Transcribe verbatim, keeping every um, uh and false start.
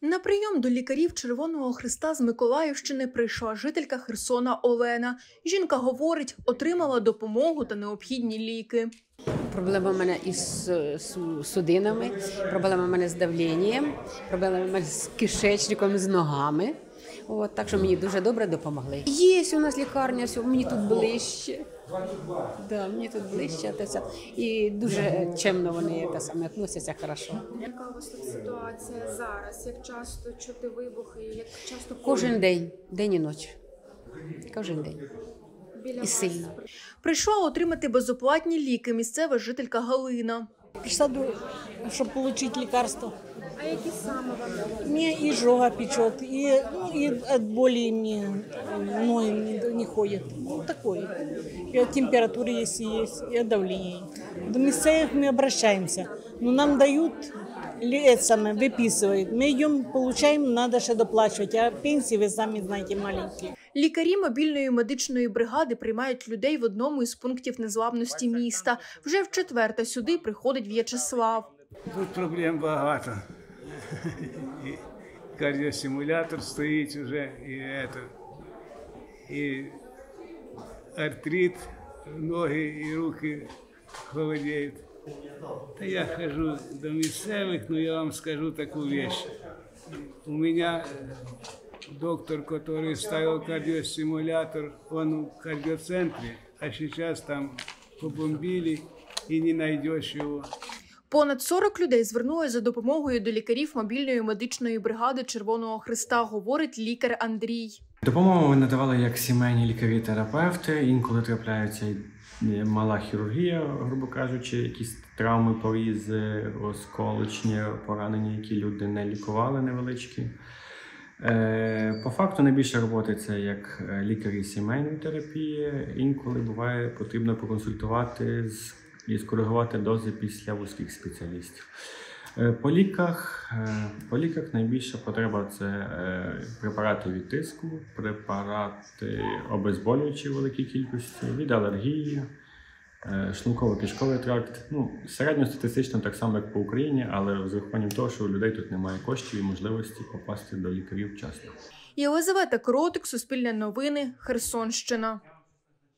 На прийом до лікарів Червоного Хреста з Миколаївщини прийшла жителька Херсона Олена. Жінка говорить, отримала допомогу та необхідні ліки. Проблема в мене із судинами, проблема в мене з давленням, проблема в мене з кишечником, з ногами. От, так що мені дуже добре допомогли. Є у нас лікарня, мені тут ближче. Да, мені тут ближче. І дуже чемно вони те саме відносяться, хорошо. Яка у вас тут ситуація зараз? Як часто чути вибухи? Як часто Кожен день, день і ніч. Кожен день. Біля І сильно. Прийшла отримати безоплатні ліки місцева жителька Галина. Пришла, чтобы получить лекарство. А які саме вам? Мне и жога печет, и, ну, и от боли мне ноги не, не ходят. Ну, такое. И от температуры, если есть, и от давления. До місцевих мы обращаемся. Но нам дают, это самое, выписывают. Мы идем, получаем, надо ще доплачивать. А пенсии, вы сами знаете, маленькие. Лікарі мобільної медичної бригади приймають людей в одному із пунктів незламності міста. Вже вчетверте сюди приходить В'ячеслав. Тут проблем багато. І кардіостимулятор стоїть вже, і, это, і артрит, ноги і руки холодеють. Та я хожу до місцевих, но я вам скажу таку вещь. У меня доктор, который ставил кардиостимулятор, он в кардиоцентре, а сейчас там побомбили и не найдешь его. Понад сорок людей звернулися за допомогою до лікарів мобільної медичної бригади Червоного Хреста, говорить лікар Андрій. Допомогу ми надавали як сімейні лікарі-терапевти, інколи трапляється мала хірургія, грубо кажучи, якісь травми, порізи, осколочні поранення, які люди не лікували невеличкі. По факту найбільше роботи це як лікарі сімейної терапії, інколи буває потрібно поконсультувати з і скоригувати дози після вузьких спеціалістів. По ліках, по ліках найбільша потреба – це препарати від тиску, препарати обезболюючі в великій кількості, від алергії, шлунково-кишковий тракт. Ну, середньостатистично так само, як по Україні, але з урахуванням того, що у людей тут немає коштів і можливості попасти до лікарів вчасно. Єлизавета Кротик, Суспільне новини, Херсонщина.